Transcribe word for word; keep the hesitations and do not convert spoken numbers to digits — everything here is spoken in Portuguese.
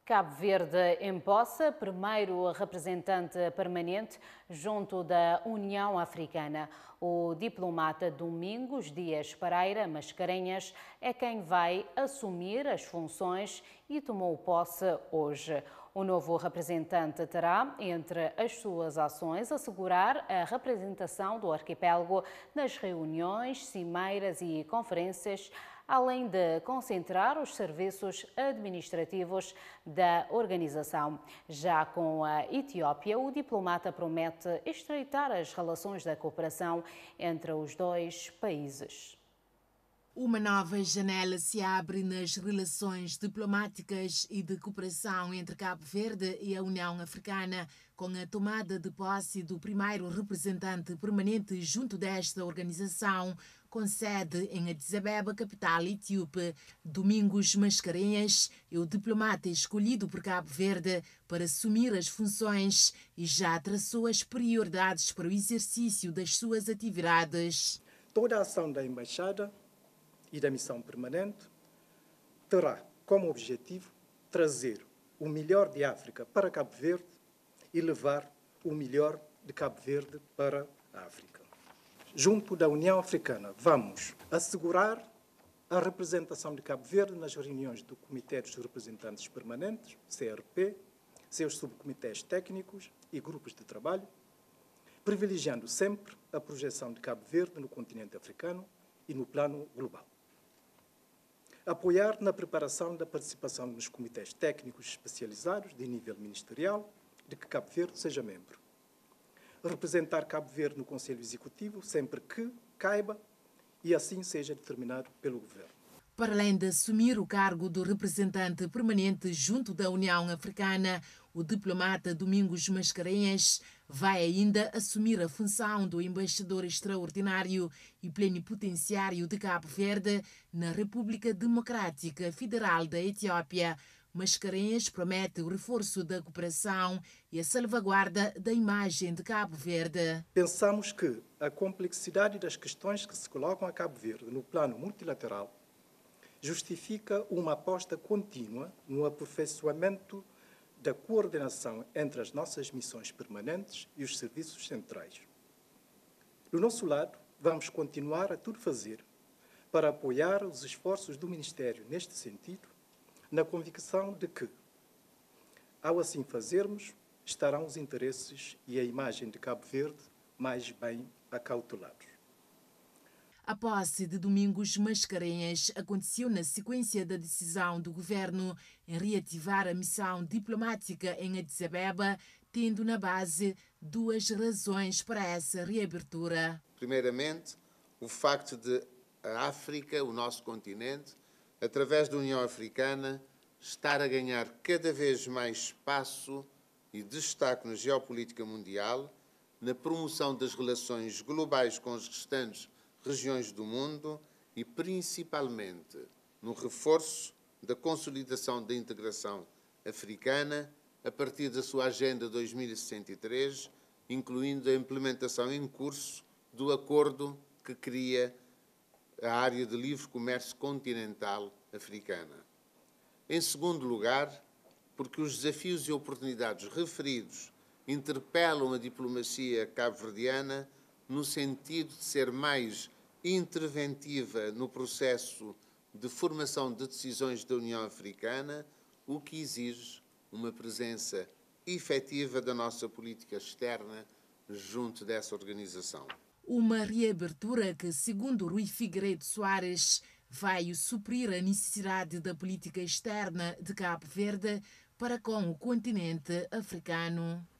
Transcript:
Cabo Verde empossa primeiro representante permanente junto da União Africana. O diplomata Domingos Dias Pereira Mascarenhas é quem vai assumir as funções e tomou posse hoje. O novo representante terá, entre as suas ações, assegurar a representação do arquipélago nas reuniões, cimeiras e conferências, além de concentrar os serviços administrativos da organização. Já com a Etiópia, o diplomata promete estreitar as relações da cooperação entre os dois países. Uma nova janela se abre nas relações diplomáticas e de cooperação entre Cabo Verde e a União Africana, com a tomada de posse do primeiro representante permanente junto desta organização, com sede em Addis Abeba, capital etíope. Domingos Mascarenhas é o diplomata escolhido por Cabo Verde para assumir as funções e já traçou as prioridades para o exercício das suas atividades. Toda a ação da Embaixada e da missão permanente terá como objetivo trazer o melhor de África para Cabo Verde e levar o melhor de Cabo Verde para a África. Junto da União Africana, vamos assegurar a representação de Cabo Verde nas reuniões do Comitê dos Representantes Permanentes, C R P, seus subcomitês técnicos e grupos de trabalho, privilegiando sempre a projeção de Cabo Verde no continente africano e no plano global. Apoiar na preparação da participação nos comitês técnicos especializados de nível ministerial de que Cabo Verde seja membro. Representar Cabo Verde no Conselho Executivo sempre que caiba e assim seja determinado pelo Governo. Para além de assumir o cargo do representante permanente junto da União Africana, o diplomata Domingos Mascarenhas vai ainda assumir a função do embaixador extraordinário e plenipotenciário de Cabo Verde na República Democrática Federal da Etiópia. Mascarenhas promete o reforço da cooperação e a salvaguarda da imagem de Cabo Verde. Pensamos que a complexidade das questões que se colocam a Cabo Verde no plano multilateral justifica uma aposta contínua no aperfeiçoamento da coordenação entre as nossas missões permanentes e os serviços centrais. Do nosso lado, vamos continuar a tudo fazer para apoiar os esforços do Ministério neste sentido, na convicção de que, ao assim fazermos, estarão os interesses e a imagem de Cabo Verde mais bem acautelados. A posse de Domingos Mascarenhas aconteceu na sequência da decisão do governo em reativar a missão diplomática em Addis Abeba, tendo na base duas razões para essa reabertura. Primeiramente, o facto de a África, o nosso continente, através da União Africana, estar a ganhar cada vez mais espaço e destaque na geopolítica mundial, na promoção das relações globais com os restantes regiões do mundo e, principalmente, no reforço da consolidação da integração africana a partir da sua Agenda dois mil e sessenta e três, incluindo a implementação em curso do acordo que cria a área de livre comércio continental africana. Em segundo lugar, porque os desafios e oportunidades referidos interpelam a diplomacia cabo-verdiana no sentido de ser mais interventiva no processo de formação de decisões da União Africana, o que exige uma presença efetiva da nossa política externa junto dessa organização. Uma reabertura que, segundo Rui Figueiredo Soares, vai suprir a necessidade da política externa de Cabo Verde para com o continente africano.